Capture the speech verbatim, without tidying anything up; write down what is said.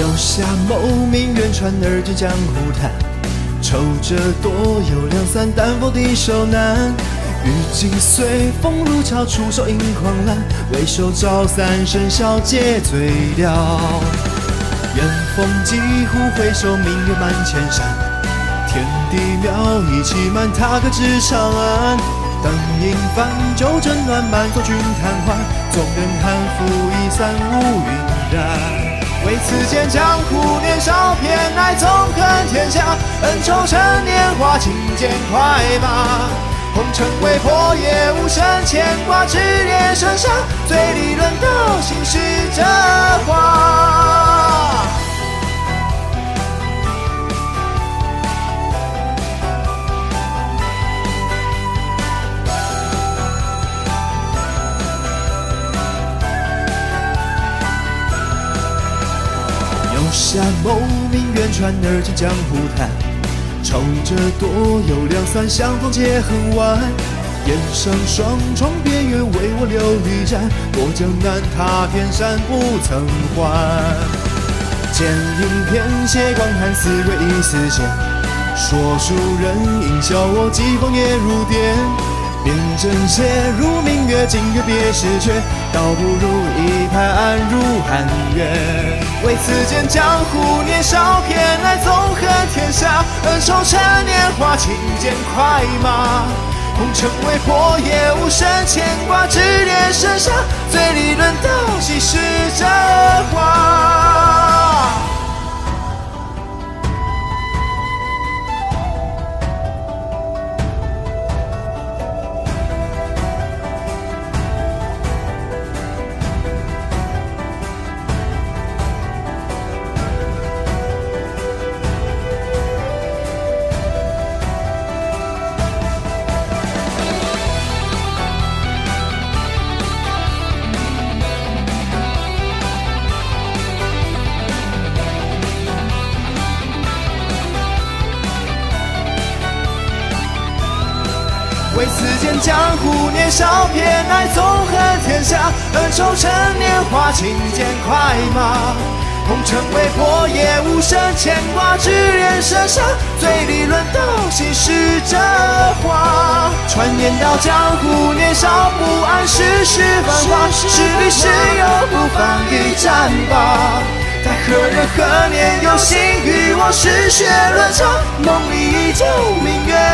游侠谋名远传，而今江湖叹。愁着多有两三，但否敌手难。欲尽随风如潮，出手引狂澜。为首照三生笑皆醉了。远风几乎回首，明月满千山。天地渺一气满，踏歌至长安。灯影泛，酒正暖，满座君贪欢。纵人汉服已散，无云然。为此间江湖年少，偏爱纵横天下。恩仇趁年华，轻剑快马。红尘未破，也无声牵挂，只恋身上。醉里论道，心事这话。游侠谋名远传，而今江湖叹。愁着多有两三，相逢皆恨晚。烟上双重边缘，为我留一盏。过江南，踏遍山，不曾还。剑影偏斜光寒，似锐亦似剑。说书人应笑我，疾风也如电。辨真邪如明月，今月别时缺。倒不如一拍安如寒月。为此间江湖年少，偏爱纵横天下。恩仇趁年华，轻剑快马。红尘未破，也无声牵挂，只恋身上。醉里论道，心事这话。为此间江湖年少，偏爱纵横天下。恩仇趁年华，轻剑快马。红尘未破，也无声牵挂，只恋身上。醉里论道，心事这话。传言道江湖年少，不谙世事繁华。是离是友，不妨一战吧。待何人何年有幸与我嗜血论场？梦里依旧明月